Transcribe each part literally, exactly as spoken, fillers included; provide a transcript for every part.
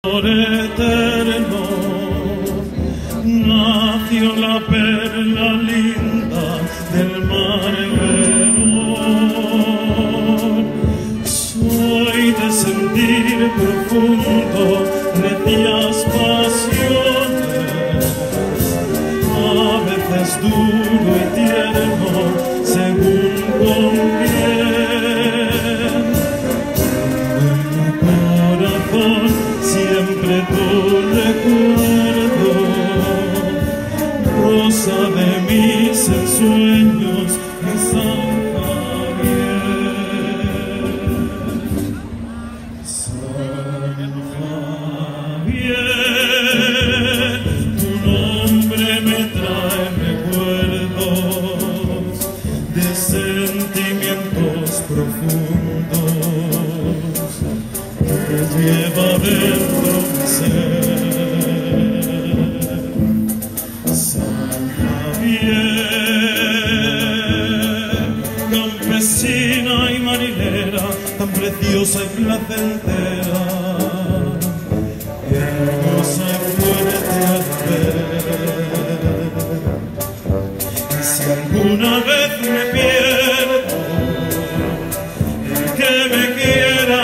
Por eterno nació la perla linda del mar Verón. Soy de sentir profundo necias pasiones, a veces duro y tierno según con quién. En mi corazón siempre tu recuerdo, rosa de mis ensueños, mi San Javier. San Javier, tu nombre me trae recuerdos de sentimientos profundos que lleva dentro mi ser. San Javier, campesina y marinera, tan preciosa y placentera, hermosa y fuerte al ver. Y si alguna vez me pierdo, el que me quiera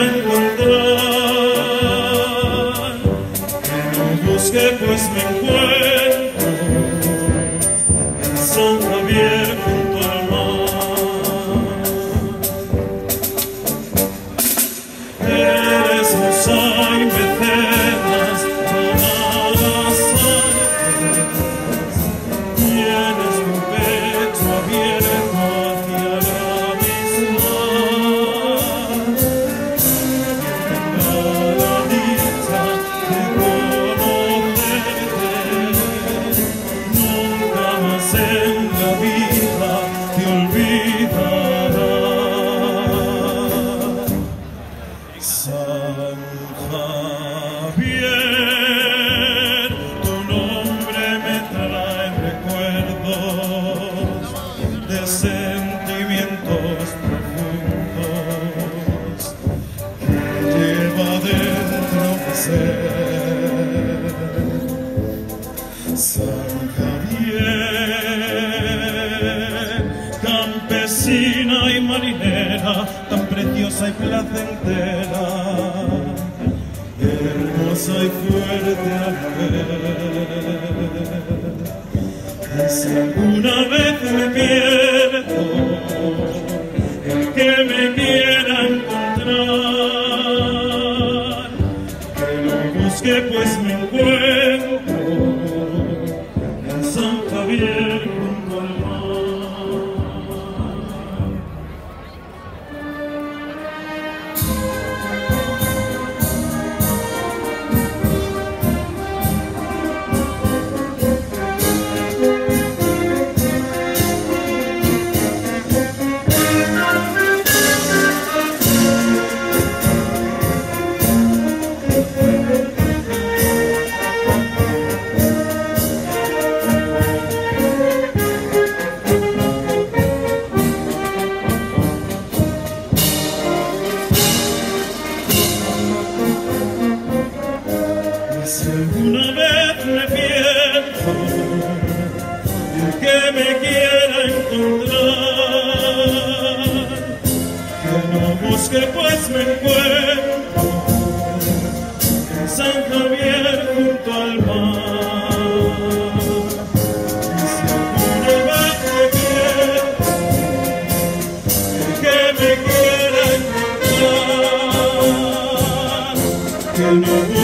encontrar, que pues me encuentro en San Javier junto al mar. Eres musa y mecenas, bananas artes, tienes tu pecho abierto hacia la misma. Tenga la dicha de en la vida te olvidará. San Javier, tu nombre me trae recuerdos de sentimientos profundos que lleva dentro mi ser. San Javier, campesina y marinera, tan preciosa y placentera, hermosa y fuerte al ver. Y si alguna vez me pierdo, el que me quiera encontrar, que lo busque pues me encuentro en San Javier junto al mar. Si alguna vez me pierdo, el que me quiera encontrar, que no busque pues me encuentro en San Javier junto al mar. Y si alguna vez me pierdo, el que me quiera encontrar, que no busque